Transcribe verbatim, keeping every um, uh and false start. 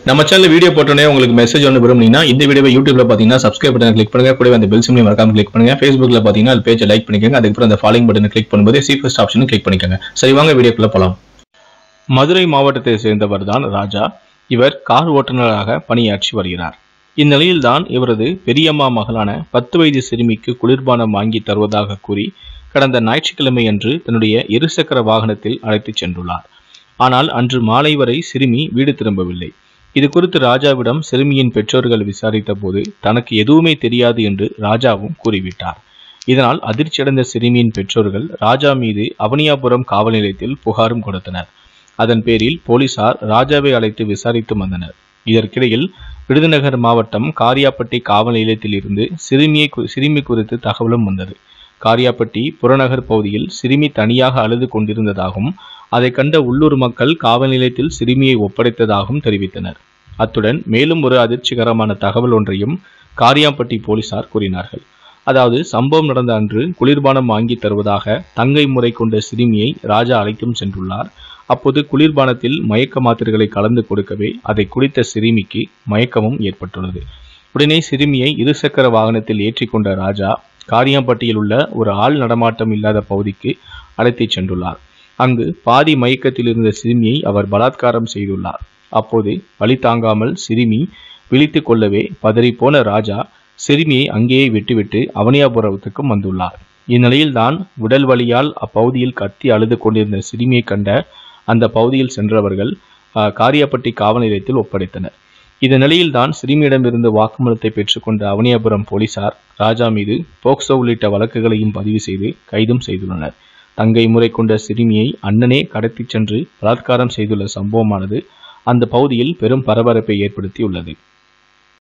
நம்ம channel video போட்டோனே உங்களுக்கு message ஒன்று விரும்புனீங்கன்னா இந்த வீடியோவை யூடியூப்ல பாத்தீங்கன்னா சப்ஸ்கிரைப் பட்டனை கிளிக் பண்ணுங்க, கூடவே அந்த பெல் சிம்பலையும் மறக்காம கிளிக் பண்ணுங்க. Facebookல பாத்தீங்கன்னா அது பேஜை லைக் பண்ணிக்கோங்க, அதுக்கப்புறம் அந்த ஃபாலோயிங் பட்டனை கிளிக் பண்ணும்போது சி ஃபர்ஸ்ட் ஆப்ஷனும் கிளிக் பண்ணிக்கோங்க. சரி வாங்க வீடியோக்குள்ள போலாம். மதுரை மாவட்டத்தை சேர்ந்தவர் தான் ராஜா. இவர் கார் ஓட்டுநராக பணியாற்றி வருகிறார். இந்நிலையில்தான் இவரது பெரியம்மா மகளான பத்து வயது சிறுமிக்கு குளிர்பானம் வாங்கி தருவதாக கூறி கடந்த ஞாயிற்றுக்கிழமை அன்று தன்னுடைய இருசக்கர வாகனத்தில் அழைத்துச் சென்றுள்ளார். ஆனால் அன்று மாலை வரை சிறுமி வீடு திரும்பவில்லை. இது குறித்து ராஜாவிடம் சிறுமியின் பெற்றோர்கள் விசாரித்த போது தனக்கு எதுவுமே தெரியாது என்று ராஜாவும் கூறிவிட்டார். இதனால் அதிர்ச்சியடைந்த சிறுமியின் பெற்றோர்கள் ராஜா மீது அவனியாபுரம் காவல் நிலையத்தில் புகாரும் கொடுத்தனர். அதன் பேரில் போலீசார் ராஜாவை அழைத்து விசாரித்து வந்தனர். இதற்கிடையில் விருதுநகர் மாவட்டம் காரியாப்பட்டி காவல் நிலையத்தில் இருந்து சிறுமியை சிறுமி குறித்து தகவலும் வந்தது. காரியாப்பட்டி புறநகர் பகுதியில் சிறுமி தனியாக அழுது கொண்டிருந்ததாகவும் அதை கண்ட உள்ளூர் மக்கள் காவல் நிலையத்தில் சிறுமியை ஒப்படைத்ததாகவும் தெரிவித்தனர். அத்துடன் மேலும் ஒரு அதிர்ச்சிகரமான தகவல் ஒன்றையும் காரியாப்பட்டி போலீசார் கூறினார்கள். அதாவது சம்பவம் நடந்த அன்று குளிர்பானம் வாங்கி தருவதாக தங்கை முறை கொண்ட சிறுமியை ராஜா அழைத்தும் சென்றுள்ளார். அப்போது குளிர்பானத்தில் மயக்க மாத்திரைகளை கலந்து கொடுக்கவே அதை குடித்த சிறுமிக்கு மயக்கமும் ஏற்பட்டுள்ளது. உடனே சிறுமியை இருசக்கர வாகனத்தில் ஏற்றி கொண்ட ராஜா காரியாம்பட்டியில் உள்ள ஒரு ஆள் நடமாட்டம் இல்லாத பகுதிக்கு அழைத்துச் சென்றுள்ளார். அங்கு பாதி மயக்கத்தில் இருந்த சிறுமியை அவர் பலாத்காரம் செய்துள்ளார். அப்போது வலி தாங்காமல் சிறுமி விழித்து கொள்ளவே பதறிப்போன ராஜா சிறுமியை அங்கேயே விட்டுவிட்டு அவனியாபுரத்துக்கும் வந்துள்ளார். இந்நிலையில்தான் உடல் வலியால் அப்பகுதியில் கத்தி அழுது கொண்டிருந்த சிறுமியை கண்ட அந்த பகுதியில் சென்றவர்கள் காரியாப்பட்டி காவல் நிலையத்தில் ஒப்படைத்தனர். இந்த நிலையில்தான் சிறுமியிடமிருந்து வாக்குமூலத்தை பெற்றுக்கொண்ட அவனியாபுரம் போலீசார் ராஜா மீது போக்சோ உள்ளிட்ட வழக்குகளையும் பதிவு செய்து கைதும் செய்துள்ளனர். தங்கை முறை கொண்ட சிறுமியை அண்ணனே கடத்திச் சென்று பலாத்காரம் செய்துள்ள சம்பவமானது அந்த பகுதியில் பெரும் பரபரப்பை ஏற்படுத்தியுள்ளது.